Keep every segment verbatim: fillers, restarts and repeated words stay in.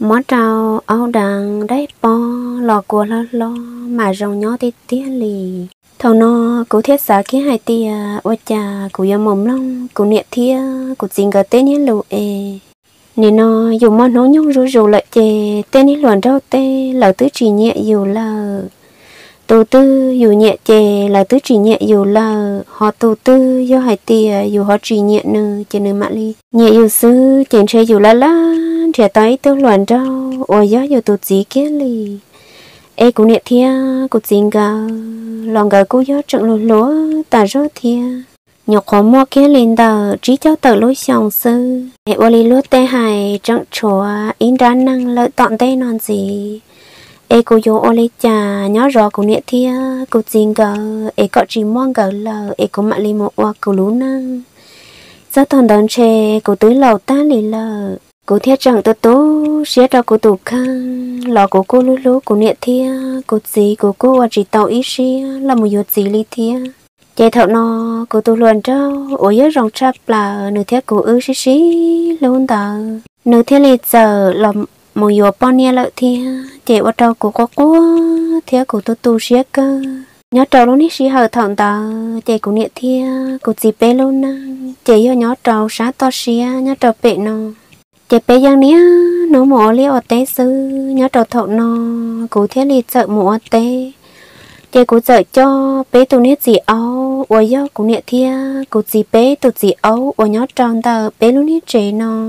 Mó trao áo đằng đấy po lò của lo lo mà rong nhỏ tí tía lì thầu nó cụ thiết xã kia hai tia ôi cha cụ yếm mồm long cụ niệm thia cụ chính cái tên nhé lù ê nên nó dùng món nấu nhung rú rú lại chè tên nhé luồn rau tê là tứ chỉ nhẹ dù là tu tư dù nhẹ chè là tứ chỉ nhẹ dù là họ tu tư do hai tia dù họ chỉ nhẹ nư chè nư mạ ly nhẹ dù sư chèn chơi dù la la trẻ tới tôi luồn rau ôi gió dù tu chỉ kia lì ê cụ niệm thia cụ chính gà lòng gà cú gió trận lúa lúa ta rốt thia nhọc khó mua kia lên tờ trí cháu tờ lối sòng sư ê ô li lúa tê hài trận chùa in ra năng lợi tọn tê non gì ê cụ vô ô li trà nhó rõ cụ niệm thia cụ chính gà ê cọ chỉ mua gà lờ ê cụ mạ li một hoa cụ lú năng do toàn đón chê cụ tưới lầu ta lì lờ cụ thiết chẳng tôi tố xé ra cụ tủ khăn lò của cô lú lú của niệm thia cụ gì của cô và chỉ tàu ý xia là một yếu gì li thia chạy thợ nó cụ tủ luồn trao ôi nhớ rong chắp là nửa thiết cụ ư xí xí luôn tờ nửa thiết li giờ là một yếu bao nhiêu lợi thia chạy vào trâu của có cô thiết cụ tôi tu xé cơ nhớ trâu luôn ít xí hở thọn tờ chạy của niệm thia cụ gì bé luôn nè chạy vô nhớ trâu sát to xía nhớ trâu bệ nó chị bé giang nia nó mỏ li ở té sư nhớ trâu thọ nó cụ thiết li sợ mỏ té chị cụ sợ cho bé tụi nét gì áo ôi do cụ niệm thia cụ gì bé tụi gì áo ôi nhớ tròn tờ bé luôn nét trẻ nó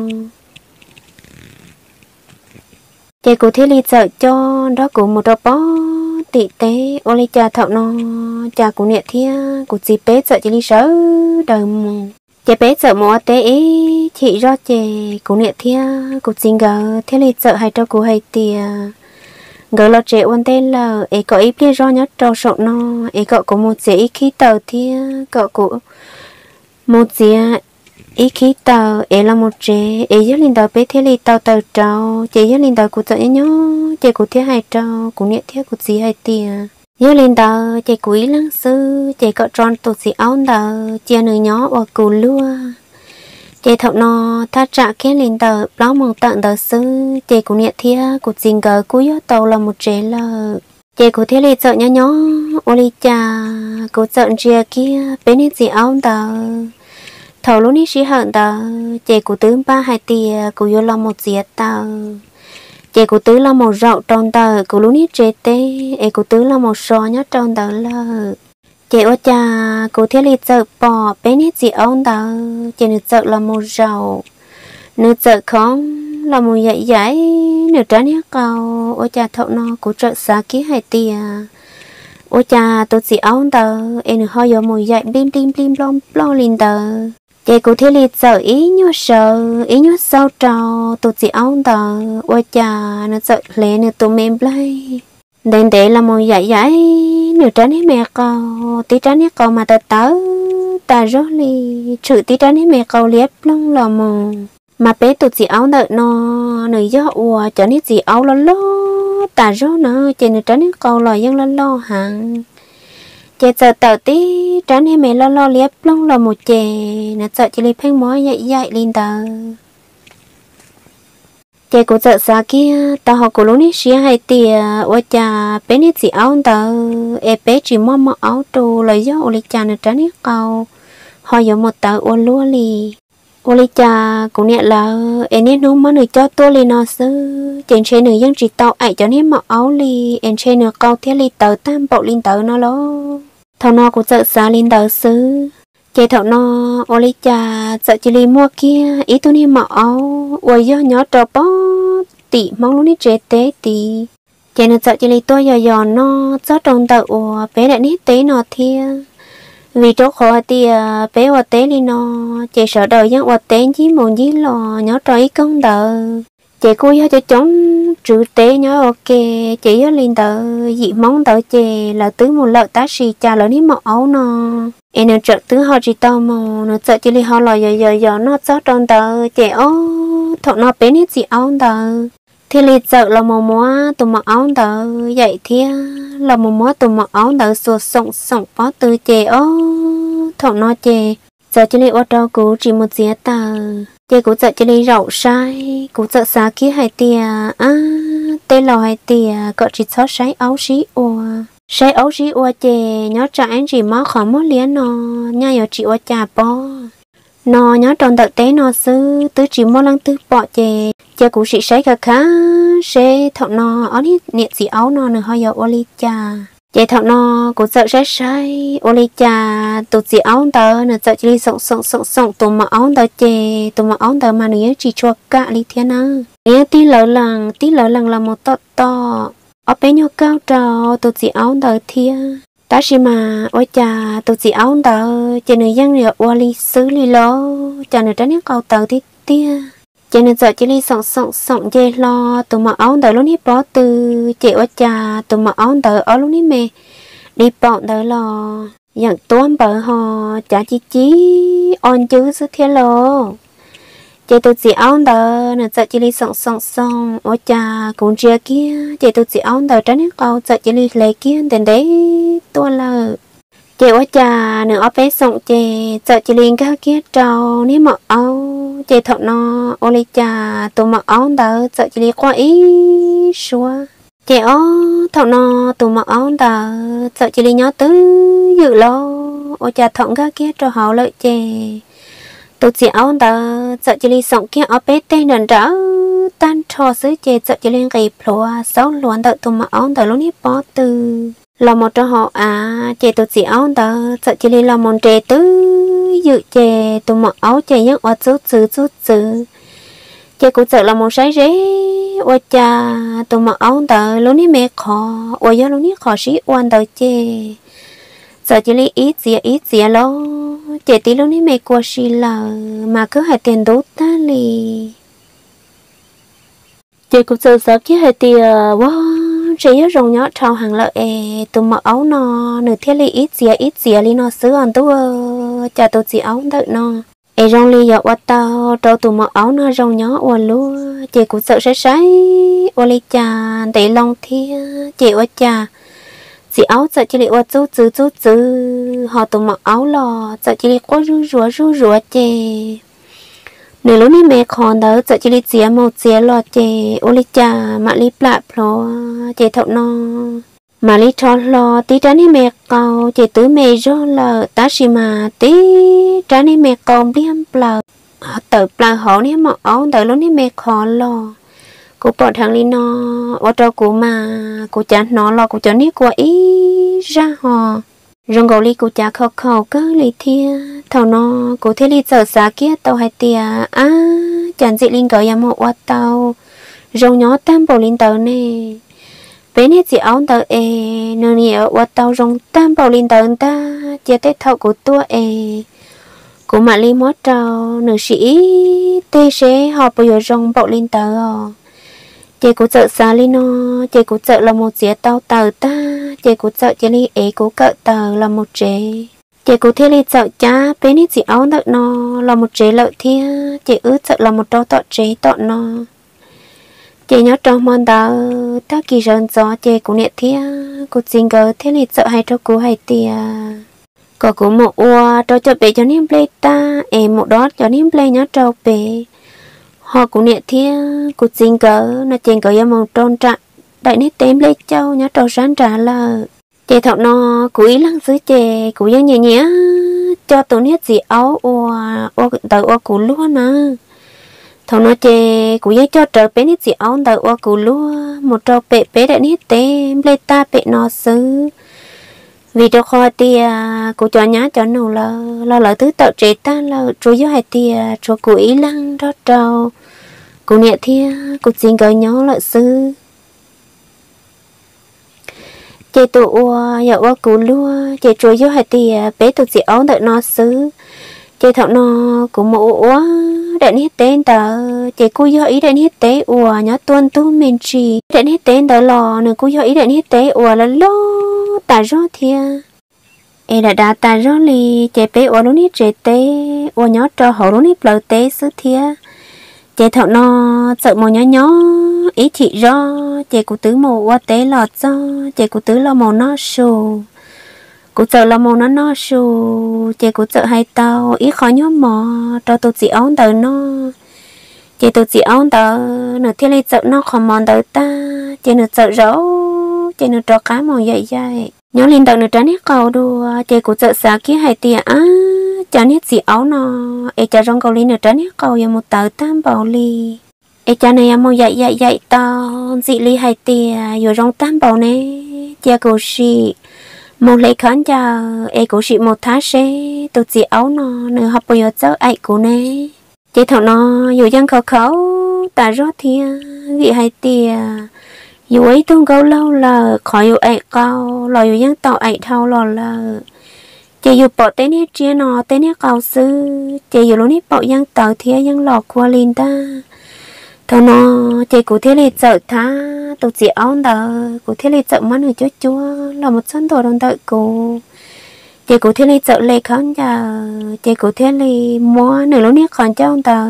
chị cụ thiết li sợ cho đó cụ một trâu bó tị té ôi li cha thọ nó cha cụ niệm thia cụ gì bé sợ chị li sợ đời mù chị bé sợ mỏ té ý chị do chị cũng niệm thia cũng xin gờ thế li sợ hai trâu của hai tia gờ lo trẻ quan tên là ấy có ý biết do nhất trâu sọ nó ấy cậu có một dễ ý khí tàu thia cậu của một dễ ý khí tàu ấy là một trẻ ấy nhất linh tàu bé thế li tàu tàu trâu chị nhất linh tàu của sợ nhớ chị của thế hai trâu cũng niệm thia của gì hai tia nhớ lên tờ chị quý lăng sư chị cọ tròn tụt xì áo tờ chia nửa nhỏ và cù lua chị thọ nó thắt trả kia lên tờ báo mong tận tờ sư chị cũng niệm thia của trình cờ cuối tàu là một trẻ lờ chị của thế li sợ nhỏ nhỏ ô li cha của giận chia kia bên hết xì áo tờ thầu lúc ní xí hận tờ chị của tướng ba hai tia của vô lo một diệt tờ chị của tứ là một rậu tròn tờ của lúc nít chế tê ấy của tứ là một sò nhá tròn tờ là chị ô cha của thiết li sợ bò bé nít gì ông tờ chị nữ sợ là một rậu nữ sợ không là một dạy dạy nữ trán hết cầu ô cha thậu nó của trợ xá ký hai tia ô cha tôi gì ông tờ ấy nữ hơi một dạy bim bim bim lom lo lên tờ chị cụ thể liệt sợ ý nhớ sợ ý nhớ sâu trào tụt gì áo tờ ôi cha nó sợ lẽ nó tụi mình play đến để là một dạy dạy nửa trán hết mẹ cầu tí trán hết cầu mà ta tớ ta rót li chữ tí trán hết mẹ cầu liếp lông lò mò mà bé tụt gì áo đợi nó nửa gió ùa cho nít gì áo lo lo ta rót nó chị nửa trán hết cầu lò dân lo lo hàng chị sợ tàu tí trán hay mẹ lo lo liếp lông là một chè nó sợ chị li phanh mối dậy dậy lên tờ chị cũng sợ xa kia tao học của lúc nít xía hay tìa ôi cha bé nít gì áo tờ ê bé chỉ mua một áo trù lấy gió ô li cha nó trán hết cầu họ dùng một tờ ô lúa li ô li cha cũng nhận là em nít nấu món người cho tôi li nó sư trên trên người dân chỉ tao ai cho nít mặc áo li em trên người câu thế li tờ tam bộ linh tờ nó lo thằng nó cũng sợ xa linh tờ sư chị thằng nó ô li cha sợ chị li mua kia ý tôi nít mặc áo ôi do nhỏ trò bó tỉ mong lúc nít trẻ tế tỉ chị nó sợ chị li tôi giờ giờ nó cho trong tờ ủa bé đã nít tế nó thia vì chỗ khó thì bé ở tế đi nó chị sợ đời dân ở tế chỉ một dí lò nhỏ trò ý công tờ chị cô cho chống trừ tế nhỏ ok chị ở lên tờ dị mong tờ chị là tứ một lợi tá xì trà lợi ní một áo nó em nó trợ tứ họ chỉ tao mà nó sợ chị li họ lò giờ giờ giờ nó cho trong tờ chị ô thọ nó bé nít gì áo tờ thì li sợ là một múa tụi mặc áo tờ vậy thì là một múa tụi mặc áo tờ sụt sọng sọng phó từ chị ô thọ nó chị giờ chỉ lấy ô tô cũ chỉ một giấy tờ chị cũng sợ chỉ lấy rậu sai cũng sợ xa kia hay tia à tên lò hay tia có chỉ sáu sái áo xí ô sái áo xí ô chị nhớ trả anh chỉ mất khỏi mất liền nó nha giờ chị ô chả bó nó nhớ tròn thực tế nó sư tứ chỉ mỗi lần tứ bỏ chị chị cũng chỉ sái cả khá sẽ thọ nó ở đi nhiệt gì áo nó nữa hơi giờ ô ly cha chị thọ nó cũng sợ sái sái ô ly cha tụt gì áo tờ nữa sợ chỉ sống sống sống sống tụi mà áo tờ chị tụi mà áo tờ mà nữa chỉ cho cả ly thiên á nghe tí lỡ lần tí lỡ lần là một to to ở bên nhau cao trào tụt gì áo tờ thiên ta chỉ mà ôi cha tụi chị áo tờ chị nữ dân liệu qua ly xứ ly lô cha nữ trái nước cầu tờ tí tia chị nữ sợ chị ly sống sống sống dê lo tụi mà áo tờ lúc ní bỏ từ chị ôi cha tụi mà áo tờ ở lúc ní mẹ đi bọn tờ lo nhận tuôn bờ họ cha chi chí on chứ sức thiên lô chị tụi chị áo tờ nữ sợ chị ly sống sống sống ôi cha cũng chia kia chị tụi chị áo tờ trái nước cầu sợ chị ly lấy kia đến đấy tua lờ chị ôi cha nữ ở bé sống chị sợ chị liền các kia trâu nếu mà áo chị thọ nó ô lê cha tụi mặc áo tờ sợ chị liền qua ý xua chị ó thọ nó tụi mặc áo tờ sợ chị liền nhớ tứ dự lo ôi cha thọ các kia trâu hậu lợi chị tụi chị áo tờ sợ chị liền sống kia ở bé tên đàn trở tan trò xứ chị sợ chị liền gầy plua sáu luồn tờ tụi mặc áo tờ lúc nếp bó từ là một trong họ à chị tụi chị áo tờ sợ chị đi làm một trẻ tứ dự chị tụi mặc áo chị nhớ ở chút xứ chút xứ chị cũng sợ là một sái rế ôi cha tụi mặc áo tờ lúc ní mẹ khó ôi do lúc ní khó sĩ oan tờ chị sợ chị đi ít gì ít gì lo chị tí lúc ní mẹ qua xì lờ mà cứ hay tiền đốt ta lì chị cũng sợ sợ kia hay tiền wow chị nhớ rồng nhớ trâu hàng lợi tụi mặc áo nó nửa thiết lý ít gì ít gì li nó sứ on tu chả tụi chị áo đợi nó ê rong li dọ qua tao trâu tụi mặc áo nó rồng nhớ ôn lúa chị cũng sợ sái sái ôn li cha để long thia chị ôn cha chị áo sợ chị li ôn chú chú chú chú họ tụi mặc áo lò sợ chị li quá ru rúa ru rúa chị nếu lúc này mẹ còn đó sợ chị đi chia một chia lo chị ô li cha mà li plạ plo chị thọ nó mà li cho lo tí trái này mẹ cầu chị tứ mẹ rồi là ta chỉ mà tí trái này mẹ cầu biếm plạ tự plạ họ này mà áo tự lúc này mẹ khó lo cô bỏ thằng li nó ở trong cô mà cô cha nó lo cô cho nít qua ý ra họ rong gấu li cô cha khâu khâu cơ li thia thầu nó cô thế li sợ xa kia tàu hai tia à chẳng dị linh cởi một qua tàu rong nhỏ tam bầu linh tàu nè bé nè chị áo tàu e nửa nhiều qua tàu rong tam bầu linh tàu ta chia tết thầu của tua e của mà li mót trâu nửa sĩ tê sẽ họ bây giờ rong bầu linh tàu chị cũng sợ xa li nó chị cũng sợ là một chiếc tàu tàu ta chị cũng sợ chị li ấy cũng cỡ tàu là một chế chị cũng thế li sợ cha bên ấy chị áo đợi nó là một chế lợi thia chị ước sợ là một trâu tọ chế tọ nó chị nhớ trong mòn tàu ta kỳ rơn gió chị cũng nè thia cũng xin gỡ thế li sợ hai trâu cú hai tia có cũng một ua trâu cho bé cho niêm play ta em một đó cho niêm play nhớ trâu bé họ cũng nè thia cũng xin gỡ nó chèn gỡ một trôn trạng đại nét tem lấy châu nhớ trâu sáng trả lời chị thọ nó cũng ý lăng dưới chè cũng dân nhẹ nhẹ cho tụi nét gì áo ô ô tờ ô củ lúa nè thọ nó chè cũng dân cho trở bé nét gì áo tờ ô củ lúa một trâu bể bé đại nét tem lấy ta bể nó xứ vì cho kho tia cũng cho nhá cho nụ là là lợi thứ tạo chế ta là rồi vô hai tia rồi cũng ý lăng đó trâu cũng nhẹ thia cũng xin gỡ nhó lợi sư chị tụ giờ qua cú lúa chị trôi vô hai tia bé tụ chị áo đợi nó xứ chị thọ nó cũng mũ quá đại hết tên tờ chị cú vô ý đại hết tế ủa nhớ tuân tu mình chỉ đại hết tên tờ lò nữa cú vô ý đại hết tế ủa là lo ta rõ thia em đã đã ta rõ li chị bé ủa nó nít trẻ tế ủa nhớ cho hậu nó nít lờ tế xứ thia chị thọ nó sợ màu nhỏ nhỏ ý chị do chị của tứ màu qua tế lọt do chị của tứ là màu nó sù cụ sợ là mồ nó nó su chị cụ sợ hay tao ít khó nhớ mò cho tôi chỉ áo tờ nó chị tôi chỉ áo tờ nửa thiên lý sợ nó không mòn tờ ta chị nửa sợ rõ chị nửa trò cá mò dậy dậy nhớ lên tờ nửa trái nét cầu đùa chị cụ sợ xả kia hay tìa á chả nét chỉ áo nó ê chả rong cầu ly nửa trái nét cầu và một tờ tam bảo ly ê chả này mò dậy dậy dậy tao dị ly hay tìa rồi rong tam bảo nè chị cụ sĩ một lấy khán giả ê cụ sĩ một tháng sẽ tôi chỉ áo nó nửa học bây giờ cháu ai cụ nè chị thằng nó dù dân khó khó ta rót thia vị hay tìa dù ấy tung câu lâu là khỏi dù ấy cao là dù dân tàu ấy thâu lò là chị dù bỏ tên hết chia nó tên hết cao sư chị dù lúc nít bỏ dân tàu thia dân lò qua linh ta thằng nó chị cụ thế này sợ tha tôi chỉ áo đó cụ thế này sợ mất người chúa chúa là một sân đồ đồng đợi cụ chị cụ thế này sợ lệ khán giả chị cụ thế này mua nửa lúc nít còn cháu tờ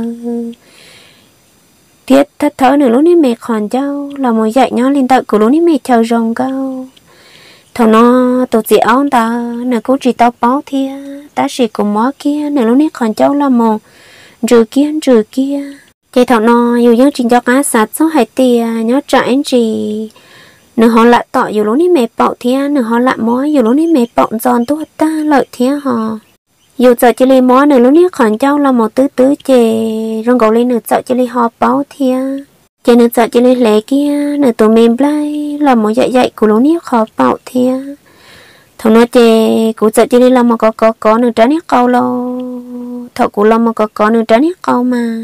thiết thất thở nửa lúc nít mẹ còn cháu là một dạy nhỏ lên tận cụ lúc nít mẹ chờ rồng cao thằng nó tôi chỉ áo đó nửa cụ chỉ tao báo thia ta chỉ cùng mó kia nửa lúc nít còn cháu là một rừ kia rừ kia chị thằng nó dù dân trình cho cá sát số hai tia nhớ trái gì nửa họ lại tỏ dù lúc này mẹ bạo thia nửa họ lại mối dù lúc này mẹ bạo giòn tốt ta lợi thia họ dù giờ chỉ li mối nửa lúc này khoản châu là một tứ tứ chè rong gấu lên nửa sợ chỉ li họ báo thia chè nửa sợ chỉ li lệ kia nửa tụi mềm play là một dạy dạy của lúc này khó bạo thia thằng nó chè của sợ chỉ li là một có có có nửa trái nét câu lâu thọ của là một có có nửa trái nét câu mà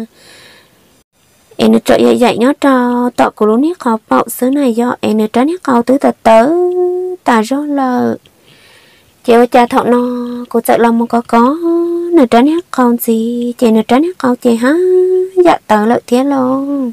em nó dạy dạy nhớ cho tọ của lúc nét khó bạo xứ này do em nó trái nét câu tứ tờ tớ ta rõ lờ chiều cha thọ nó cô sợ lòng một có có nửa trái nét câu gì chị nửa trái nét câu chị há dạ tớ lợi thế luôn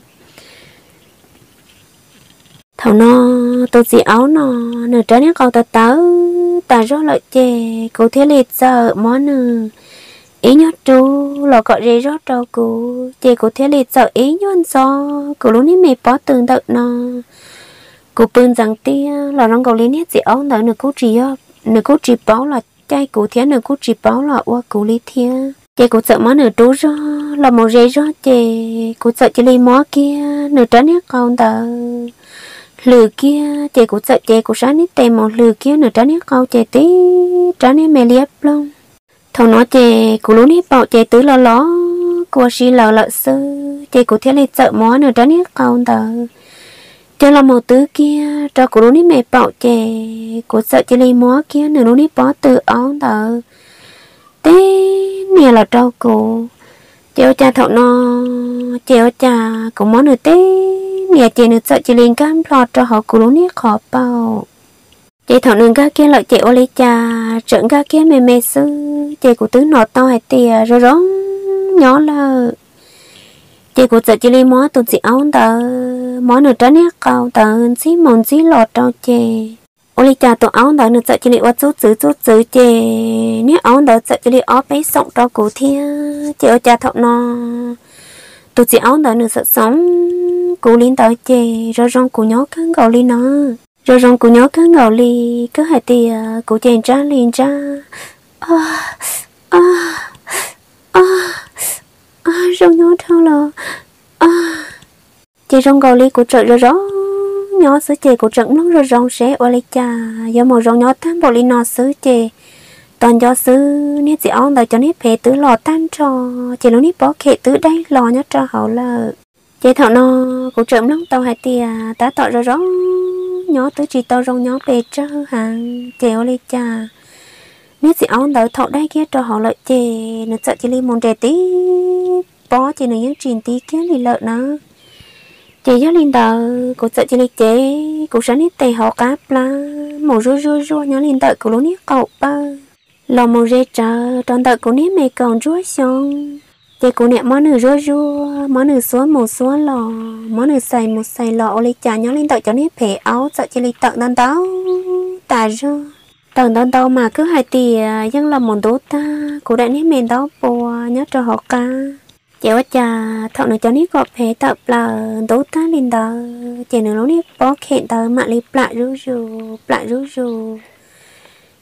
thọ nó tôi chỉ áo nó nửa trái nét câu tờ tớ ta rõ lợi chè cô thế liệt sợ món nửa ý nhớ chú là gọi rê rót đâu cô chị cô thế liệt sợ ý nhớ do cô lúc này mẹ bỏ tương tự nó cô bưng rằng tia là nó gọi lên hết gì áo nữa nửa cô chỉ nửa cô chỉ báo là trai cô thế nửa cô chỉ báo là qua cô lý thia chị cô sợ món nửa trú rõ là một rê rót chị cô sợ chị lấy mó kia nửa tránh hết con tờ lừa kia chị cô sợ chị cô sáng nít tèm một lừa kia nửa tránh hết con chị tí tránh hết mẹ liếp luôn thằng nó chè của lúc nít bảo chè tứ lo ló của xí lờ lợ sư chè của thế này sợ món ở trái nít con tờ cho là một tứ kia cho của lúc nít mẹ bảo chè của sợ chè lấy món kia nửa lúc nít bó từ áo tờ thế nè là trâu cổ chèo cha thọ nó chèo cha cũng món nửa thế nè chè nửa sợ chè lên cam lọt cho họ của lúc nít khó bao chị thọ nương cá kia lợi chị ô lấy cha trận cá kia mê mê sư chị của tứ nọ to hay tìa rồi rón nhỏ lờ chị của sợ chị lấy mó tụt chị áo tờ mó nửa trái nét cao tờ xí mòn xí lọt đâu chị ô lấy cha tụi áo tờ nửa sợ chị lấy ô chút xứ chút xứ chị nét áo tờ sợ chị lấy ó bé sọng cho cổ thia chị ô cha thọ nọ tụt chị áo tờ nửa sợ sống cổ lên tờ chị rồi rong cổ nhỏ cắn gầu lên nó rồi rong của nhớ cứ ngầu li cứ hai tia của chèn ra liền ra à à à à rong nhớ thao là à chị rong ngầu li của trợ rồi đó nhớ sứ chè của trận lúc rồi rong sẽ ở lấy cha do màu rong nhớ tan bộ li nọ sứ chè toàn do sứ nét chị áo đời cho nét phê tứ lò tan cho chị lúc nét bó khệ tứ đây lò nhớ cho hậu là chị thọ nó của trận lúc tàu hai tia tá tọ rồi đó nhớ tới chỉ tao rong nhớ về cho hàng chèo lên cha nếu chị áo đỡ thọ đây kia cho họ lợi chè nó sợ chỉ lên một trẻ tí bó chỉ nó những chuyện tí kia thì lợi nó chè nhớ lên tờ cô sợ chỉ lên chè cô sáng hết tè họ cáp la màu rua rua rua nhớ lên tờ cô lúc nít cậu ba lò màu rê trà trong tờ cô nít mày còn rua xong chị cô nè món nửa rua rua món nửa xóa một xóa lò món nửa xài một xài lò ô lấy trà nhớ lên tận cho nếp phê áo sợ chị lấy tận đan táo tà rơ tận đan táo mà cứ hai tìa dân là một đố ta cô đại nếp mền táo bùa nhớ cho họ ca chị ở trà thọ nửa cho nếp gọt phê tập là đố ta lên tờ chị nửa lúc nếp bó khẹn tờ mà lấy plạ rú rú plạ rú rú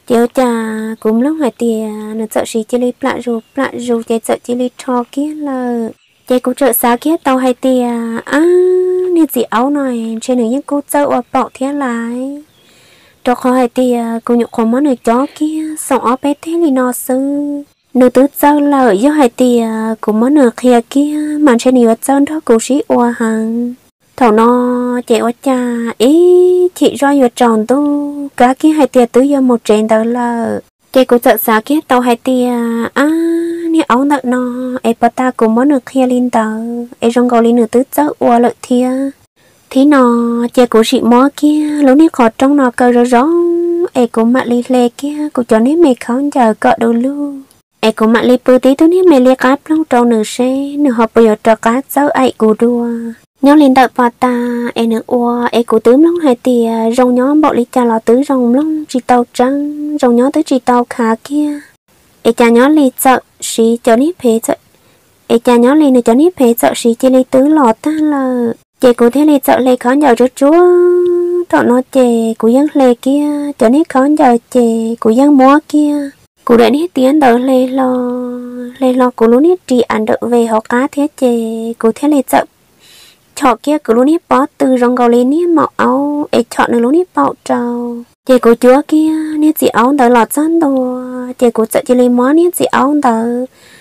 chiều cha cũng lúc hai tia nó sợ xí chỉ li plạ ru plạ ru chạy sợ chỉ li thò kia là chạy cũng trợ xa kia tàu hai tia à nên gì áo này trên những cô châu ở bỏ thế lại đó khó hai tia cũng nhục không món người chó kia sống ở bé thế li nó sư nửa tứ châu là ở hai tia cũng món nửa kia kia mà trên nhiều châu đó cũng sĩ oa hàng thầu nó chạy ở cha ý chị roi vừa tròn tu cá kia hai tia tứ giờ một trên đó là chạy cũng sợ xa kia tàu hai tia à nè áo nợ nó em bắt ta cũng món được kia lên tàu em trong cầu lên nửa tứ châu oa lợi thia thì nó chạy cũng chị mó kia lúc này khó trong nó cơ rõ rõ em cũng mặc li lê kia cũng cho nên mày không chờ cọ đâu luôn em cũng mặc li bự tí tôi nè mày li cáp long trâu nửa xe nửa hộp bây giờ trò cá châu ai cũng đua nhau lên đợi bà ta em nước ua em cũng tứ lông hai tia rong nhóm bộ lý cha lò tứ rong lông chỉ tàu trắng rong nhóm tứ chỉ tàu khá kia em cha nhóm lì sợ xí cho nít phê sợ em cha nhóm lì nữa cho nít phê sợ xí chỉ lì tứ lò ta là chị cũng thế lì sợ lì khó nhờ rút chúa thọ nó chè của dân lì kia cho nít khó nhờ chè của dân múa kia cụ đã nít tiến đỡ lì lo lì lo của lũ nít trị ăn đỡ về họ cá thế chè cụ thế lì sợ chọn kia cứ luôn nít bó từ rong gầu lên nít màu áo ấy chọn được luôn nít bạo trâu chị của chúa kia nít chỉ áo đỡ lọt chân đồ chị của sợ chị lên món nít chỉ áo đỡ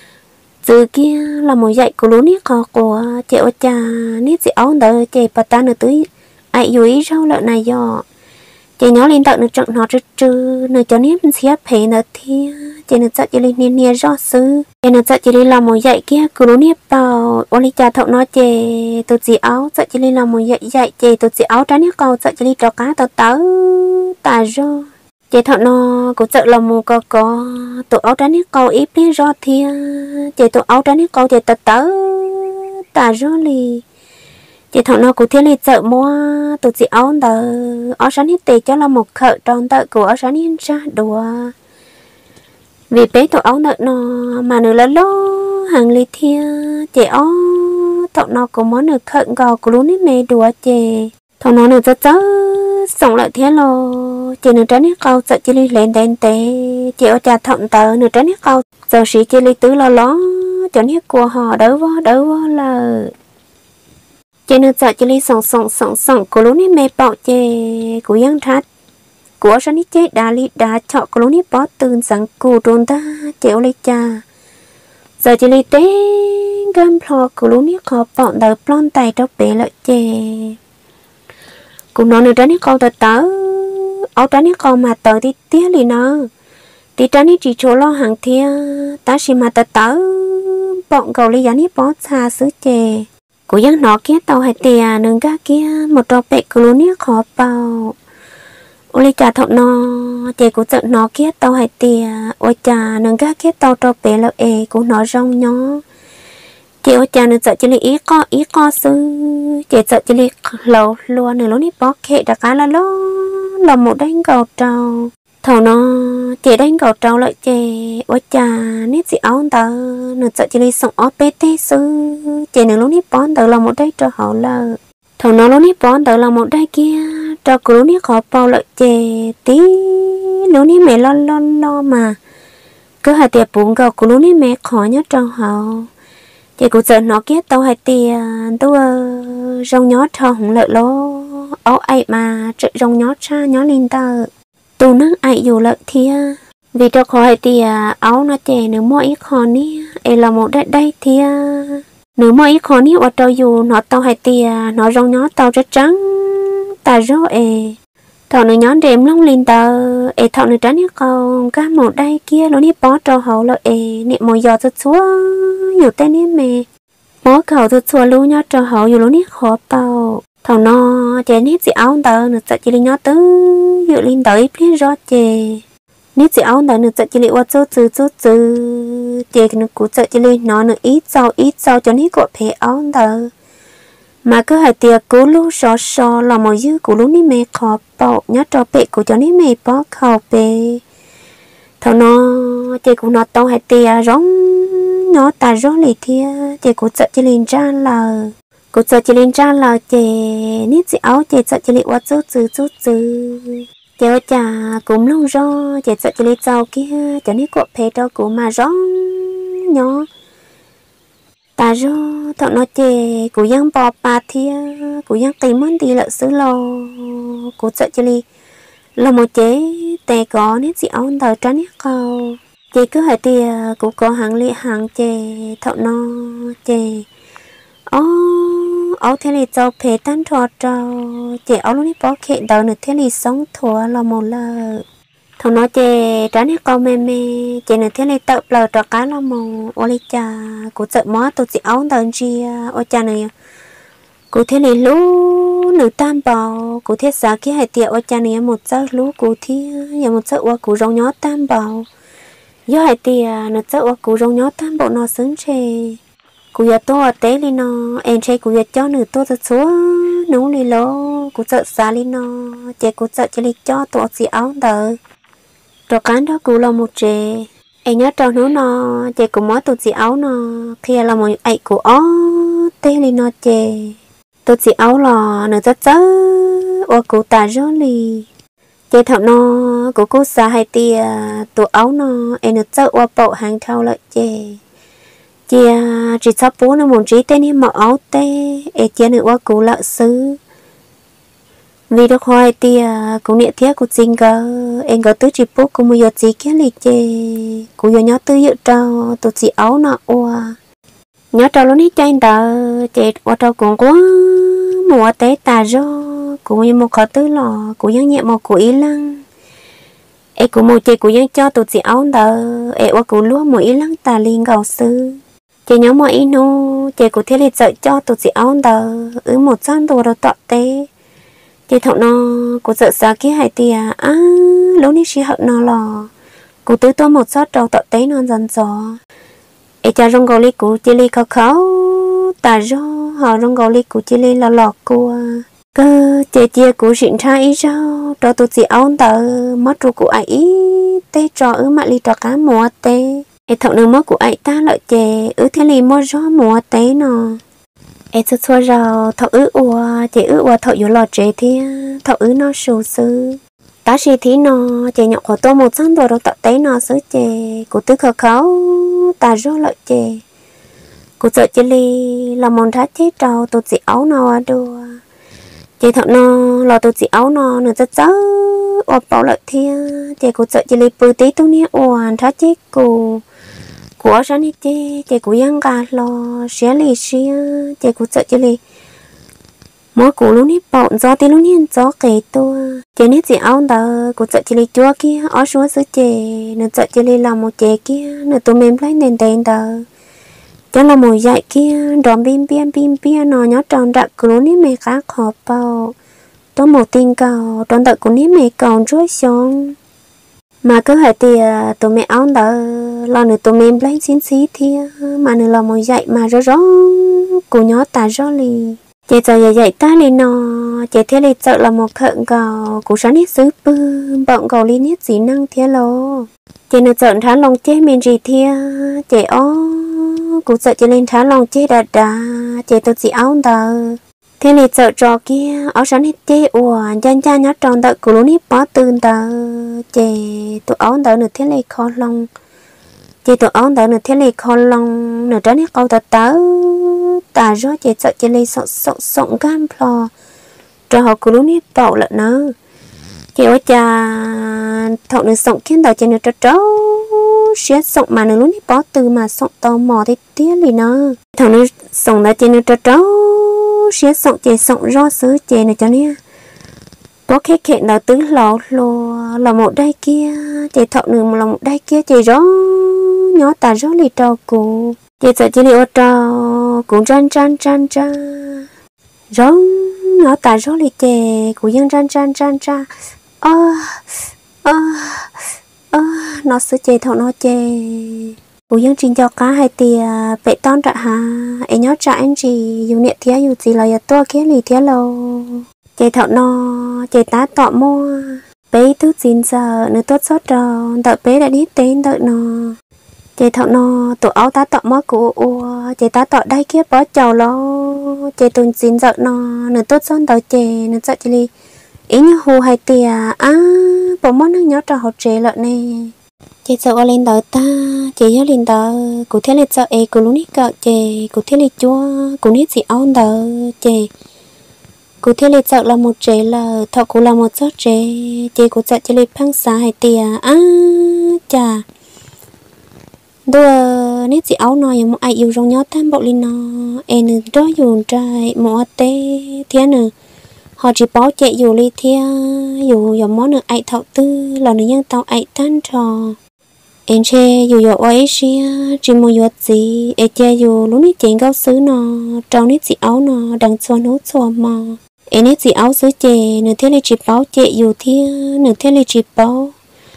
từ kia là một dạy của luôn nít khó của chị ở cha nít chỉ áo đỡ chị bà ta nữa tới ai dù ý rau lợn này do chị nhớ lên tận được trận nó trừ trừ nơi cho nít xếp phê nữa thì chị nữa sợ chị lên nia nia rõ sư chị nữa sợ chị lên làm một dạy kia cứ luôn nít bảo ô li cha thọ nó chị tôi chỉ áo sợ chị lên làm một dạy dạy chị tôi chỉ áo trái nít câu sợ chị lên trò cá tao tớ tà do chị thọ nó cũng sợ là một có có tôi áo trái nít câu ít biết rõ thia chị tôi áo trái nít câu chị tao tớ tà do li chị thằng nó cũng thiên lý sợ mua tụi chị áo tờ áo sáng hết tệ cho là một khợ trong tờ của áo sáng hết ra đùa vì bé tụi áo nợ nó mà nữa là lo hàng ly thia chị áo thằng nó cũng muốn được khợ gò của luôn hết mê đùa chị thằng nó nữa rất rất sống lại thế lo chị nữa tránh hết câu sợ chị ly lên đèn tệ chị áo trà thọng tờ nữa tránh hết câu giờ sĩ chị ly tứ lo lo cho hết của họ đỡ vô đỡ vô là chị nữa sợ chị đi sòng sòng sòng sòng của lúc này mẹ bảo chị của dân thắt của sao nít chết đá li đá chọ của lúc này bỏ từng sáng cụ trốn ta chéo lấy cha giờ chị đi té gam plo của lúc này khó bọn đời plon tay trong bể lợi chị cũng nói nữa trái nít câu tờ tớ áo trái nít câu mà tớ thì tiếc liền nó thì trái nít chỉ chỗ lo hàng thia ta chỉ mà tờ tớ bọn cầu lấy giá nít bỏ xa xứ chè của dân nó kia tàu hai tia nương cá kia một trò bẹ của luôn nít khó bao ô li trà thọ nó chị của giận nó kia tàu hai tia ôi trà nương cá kia tàu trò bẹ là ê của nó rong nhó chị ôi trà nương sợ chị li ý co ý co sư chị sợ chị li lâu luôn nương luôn nít bó kệ đã cá là lo là một đánh cầu trâu thầu nó chị đánh cầu trâu lại chị ôi trà nít chị áo tờ nửa sợ chị đi sống ở bê tê sư chị nửa lúc nít bón tờ là một đây cho họ là thầu nó lúc nít bón tờ là một đây kia cho cứ lúc nít khó bao lại chị tí lúc nít mẹ lo lo lo mà cứ hai tiệp bún gạo cứ lúc nít mẹ khó nhất cho họ chị cũng sợ nó kia tao hai tiệp tôi rong nhót cho không lợi lo áo ai mà chạy rong nhót cha nhót lên tờ tu năng ai dù lợi thia vì cho khỏi thì áo nó chè nếu mỗi ít khó ní ấy là một đây đây thia nếu mỗi ít khó ní ở trâu dù nó tao hay tia nó rong nhó tao rất trắng ta rõ ê thọ nó nhón đệm lông lên tờ ê thọ nó trắng nhất câu cá một đây kia nó nếp bó trâu hậu lợi ê niệm mồi giò thật xúa nhiều tên nếp mê bó khẩu thật xúa lưu nhó trâu hậu dù nó nếp khó bao thằng nó chè nít gì áo tờ nó sợ chỉ lên nhó tứ dự lên tới biết rõ chè nít gì áo tờ nó sợ chỉ lên qua số từ số từ chè nó cũng sợ chỉ lên nó nó ít sau ít sau cho nít của phê áo tờ mà cứ hai tiệc cố lúc so so là một dư của lúc nít mẹ khó bảo nhớ cho bệ của cho nít mẹ bó khẩu bệ thằng nó chè cũng nó tao hai tiệc rong nó ta rõ lì thia chè cũng sợ chỉ lên ra là cô sợ chị lên ra là chị nít chị áo chị sợ chị lại qua chút chứ chút chứ Chèo chà cũng lông rò chè sợ cho lấy trâu kia cho nên cuộc phê trâu của mà rong nhỏ ta rò thọ nó chè của giang bò bà thia của giang tìm món đi lợ xứ lò của sợ cho lấy là một chế tè có nét gì áo tờ trắng nét cầu chè cứ hỏi tia cũng có hàng lệ hàng chè thọ nó chè ó áo thế này trâu phê tan thọ trâu chè áo lúc này bỏ khệ đầu nữa thế này sống thua là một lợ thằng nó chè tránh hết câu mê mê chè nữa thế này tự lờ trò cá là một ô li cha của chợ mó tôi chỉ áo tờ chia ô cha này của thế này lú nữ tam bào của thế xã kia hay tiệu ô cha này một giấc lú của thi và một giấc ô của rong nhó tam bào do hay tiệu nó giấc ô của rong nhó tam bào nó xứng chè của giờ tôi té đi nó em chơi của giờ cho nữ tôi thật số nấu đi lô của chợ xã đi nó chè của chợ chỉ cho tôi chỉ áo tờ trò cán đó cũng là một trẻ em nhớ trò nó nó chè cũng mới tôi chỉ áo nó khi là một ấy của ó tê li nó chè tôi chỉ áo lò nó rất rất ô cụ ta rất li chè thọ nó của cô xã hay tia tụ áo nó em nó rất ô bộ hàng thao lại chè chè chỉ sắp bố nó một trí tên đi mặc áo tê em chè nữa ô cụ lợ xứ vì được hỏi thì cũng nhẹ thiết của chính cơ em có tứ chỉ bút của một giờ chỉ kia lịch chê của giờ nhớ tứ dự trâu tôi chỉ áo nọ oa nhớ trâu lúc nít chơi tờ chê oa trâu cũng quá mùa tế tà do cũng như một khó tứ lò cũng như nhẹ một của ý lăng em cũng một chê cũng như cho tôi chỉ áo tờ em oa cũng lúa một ý lăng tà liên gạo sư chê nhớ một ý nô chê cũng thế lịch dạy cho tôi chỉ áo tờ ứ một trăm đồ đồ tọa tế chị thọ nó cô sợ xa kia hay tia á lúc này chị hận nó lò cô tứ tôi một sót trâu tọt tế non dần gió ấy cha rong gò li của chị li khó khó ta do họ rong gò li của chị li là lọt cô cơ chị chia của chuyện trai ý sao cho tôi chỉ áo tờ mất rồi của ấy tê trò ứ mà li trò cá mùa tê ấy thọ nó mất của ấy ta lợi chè ứ thế li mất gió mùa tế nó em sẽ xua rào thọ ứ ua chị ứ ua thọ yếu lọt chế thì thọ ứ nó sù sư ta chỉ thì nó chị nhọc của tôi một trăm đồ đâu tập tế nó sứ chè của tư khờ khấu ta rô lợi chè của sợ chị li là món thá chết trâu tôi chỉ áo nó à đùa chị thọ nó là tôi chỉ áo nó nó rất rất ua bảo lợi thia chị của sợ chị li bự tí tôi nè ua thá chết của của sáng đi chơi chơi của giang gà lo xé lì xé chơi của sợ chơi lì mỗi của lúc nít bọn gió tí lúc nít gió kề tua chơi nít gì áo tờ của sợ chơi lì chua kia ở xuống dưới chơi nửa sợ chơi lì làm một chơi kia nửa tụi mình lấy nền đèn tờ cho là một dạy kia đòn bim bim bim bim nó nhớ tròn đặc của lúc nít mẹ cá khó bao tôi một tin cầu tròn đặc của nít mẹ còn rối xong mà cứ hỏi thì tụi mẹ áo đỡ lo nữa tụi mình lấy xin xí thì mà nữa là một dạy mà rõ rõ của nhỏ ta rõ lì chị giờ dạy dạy ta đi nó chị thế lì sợ là một thợ cầu của sáng hết xứ bư bọn cầu liên hết gì năng thế lô chị nữa sợ thả lòng chế mình gì thia chị ó cũng sợ chị lên thả lòng chế đà đà chị tôi chỉ áo đỡ thế này sợ trò kia ở sáng hết chế ủa chan chan nhát tròn đợi của lúc nít bó tương tờ chè tụi áo đợi nữa thế này khó lòng chè tụi áo đợi nữa thế này khó lòng nữa tránh hết câu tờ tớ ta rõ chè sợ chè này sợ sợ sợ cam plò trò họ của lúc nít bảo lợn nó chè ở cha thọ nữa sợ khiến đợi chè nữa trò trâu sẽ sợ mà nữa lúc nít bó từ mà sợ tò mò thế tía lì nó thọ nữa sợ đợi chè nữa trò trâu sẽ sống chè sống rõ sứ chè này cho nè có khét khét nào tứ lọ lò là một đây kia chè thọ nửa là một đây kia chè rõ nhỏ ta rõ lì trò cụ chè sợ chè lì ô trò cũng ran ran ran ran rõ nhỏ ta rõ lì chè cũng dân ran ran ran ran ơ ơ ơ nó sứ chè thọ nó chè bố dân trình cho cá hai tia bệ ton trả hà ấy nhớ trả anh gì dù nè thía dù gì là giờ tôi kia lì thía lô chạy thọ nó chạy tá tọ mua bé thứ chín giờ nữa tốt sót rồi đợi bé đã đi tên đợi nó chạy thọ nó tổ áo tá tọ mua của ua chạy tá tọ đây kia bó chầu lo chạy tuần chín giờ nó nữa tốt sót đợi chạy nữa sợ chị ý như hồ hai tia á bộ món nó nhớ trò học trẻ lợn nè chị sợ lên đỡ ta chị nhớ lên đỡ cụ thể là sợ e cụ lúc nít cỡ chị cụ thể là chua cụ nít gì áo đỡ chị cụ thể là sợ là một trẻ là thọ cụ là một số trẻ chị cụ sợ chị lên phăng xa hay tìa á chà đua nít gì áo nói một ai yêu trong nhớ tam bộ lên nó em đó dùng trai một tê thế nữa họ chỉ bảo chạy dù đi theo dù dòng món được ai thọ tư là nữ nhân tao ai tan trò em che dù dù ấy xia chỉ một giọt gì em che dù lúc nít chén gạo sứ nó trong nít gì áo nó đằng xoan nốt xoa mò em nít gì áo sứ chè nửa thế này chỉ bảo chạy dù theo nửa thế này chỉ bảo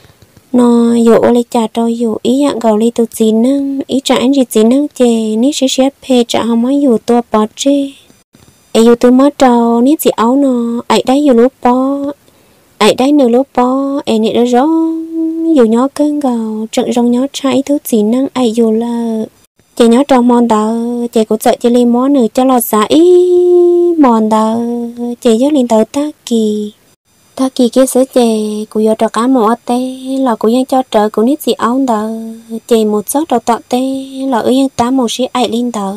nó dù ô lấy trả cho dù ý dạng gạo đi từ gì năng ý trả anh gì gì năng chè nít sẽ xếp phê trả không mấy dù tua bỏ chê ai yêu từ mất trâu nít gì áo nó ai đấy yêu lúc bó ai đấy nửa lúc bó ai nè đó rõ yêu nhỏ cơn gào trận rong nhỏ trái thứ gì năng ai yêu là chị nhỏ trong mòn đờ chị cũng sợ chị lên món nửa cho lọt giá ý mòn đờ chị nhớ lên tới ta kỳ ta kỳ kia sữa chị cũng yêu cho cá mỏ tê là cũng yên cho trợ cũng nít gì áo đờ chị một số đầu tọt tê là ư yên tám một xí ai lên đờ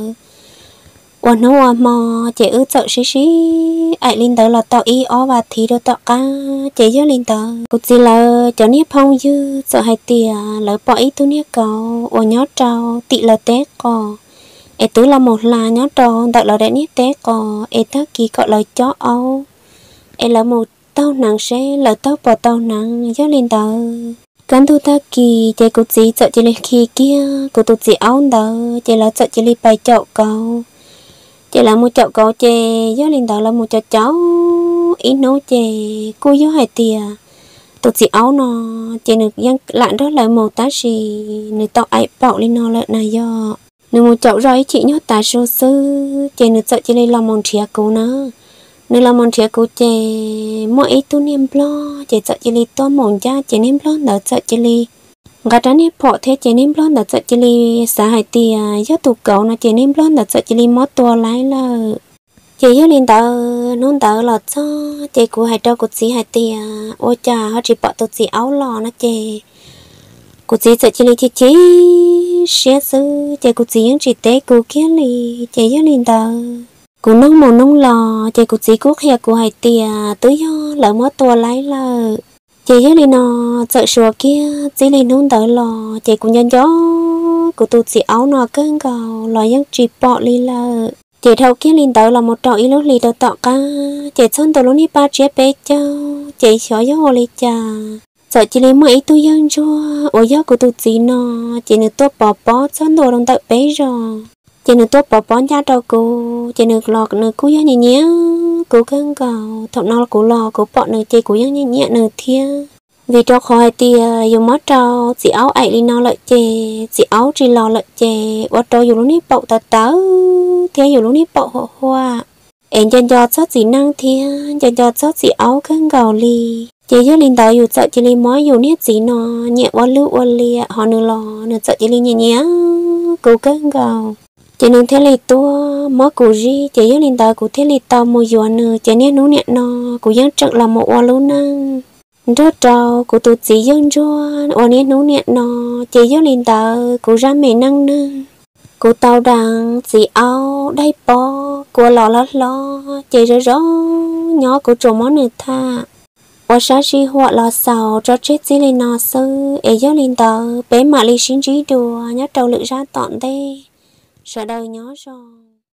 quần nó mò chị ư sợ xí xí ai linh tờ là tao y ó và thì đồ tao ca chị nhớ linh tờ cục gì là cho nếp phong dư sợ hai tìa lỡ bỏ ý tu nếp cầu ô nhó trâu tị là té cò ê tứ là một là nhó trâu đợi là để nếp té cò ê thắc kỳ gọi là chó âu ê là một tao nặng sẽ lỡ tao bỏ tao nặng nhớ linh tờ cắn thu ta kỳ chị cục gì sợ chị lên khi kia cục tụt gì áo tờ chị là sợ chị lên bài chậu cầu chị là một chậu cậu chè gió linh đạo là một chậu cháu ít nấu chè cô gió hai tìa tụt chị áo nó chè được dân lạn đó lại một tá gì người tao ai bảo lên nó lại này do người một chậu rồi chị nhớ tá số sư chè được sợ chị lên làm món chè cô nó người làm món chè cô chè mỗi ít tu niệm lo chè sợ chị lên to món cha chè niệm lo đỡ sợ chị lên gà trắng nếp phọ thế chế nêm lon đặt sợ chỉ li xã hải tì do tụ cậu nó chế nêm lon đặt sợ chỉ li mót tua lái là chế do linh tờ nôn tờ lọt cho chế của hải trâu của chị hải tì ôi cha họ chỉ bỏ tụ chị áo lò nó chế của chị sợ chỉ li thì chế xé sư chế của chị những chỉ tế của kia li chế do linh tờ của nông mồ nông lò chế của chị quốc hè của hải tì tới do lỡ mót tua lái là chị nhớ đi nó sợ sủa kia chỉ lên nôn tới lò chị cũng nhân gió của tụt chị áo nó cơn gào lò dân chỉ bỏ đi là chị thâu kia lên tới là một trò ít lúc lì đầu tọ ca chị xôn tới lúc ní ba chế bé châu chị xóa gió hồ lì trà sợ chị lấy mấy túi dân chua ôi gió của tụt chị nó chị được tốt bỏ bó xôn đồ đồng tự bé rồi chị được tốt bỏ bó ra đầu cô chị được lọt được cú gió nhẹ nhẹ cô cơn gào thọ nó của lò của bọn người chị của dân nhẹ nhẹ nửa thia vì cho khỏi thì dùng mắt trâu chị áo ấy đi nó lại chè chị áo chỉ lò lại chè bắt đầu dùng lúc ní bậu tạt tớ thế dùng lúc ní bậu hoa hoa em chân cho sót gì năng thia chân cho sót chị áo cơn gào li chị cho linh tàu dùng sợ chị linh mói dùng nét gì nó nhẹ qua lưỡi qua lia họ nửa lò nửa sợ chị linh nhẹ nhẹ cô cơn gào chị nương thế này tua mó cụ gì chị nhớ linh tàu cụ thế này tàu một giọt nửa chị nhớ nấu nhẹ nó cụ dân trận là một hoa luôn năng rất trâu cụ tụt chị dân chua hoa nhẹ nấu nhẹ nó chị nhớ linh tàu cụ ra mẹ năng năng cụ tàu đằng chị áo đây bó cụ lò lót lo chị rồi rõ nhỏ cụ trộm món nửa tha hoa sa chi hoa lò sào cho chết gì lên nó sư ấy nhớ linh tàu bé mà li xin trí đùa nhớ trâu lự ra tọn đây sợ đời nhớ rồi.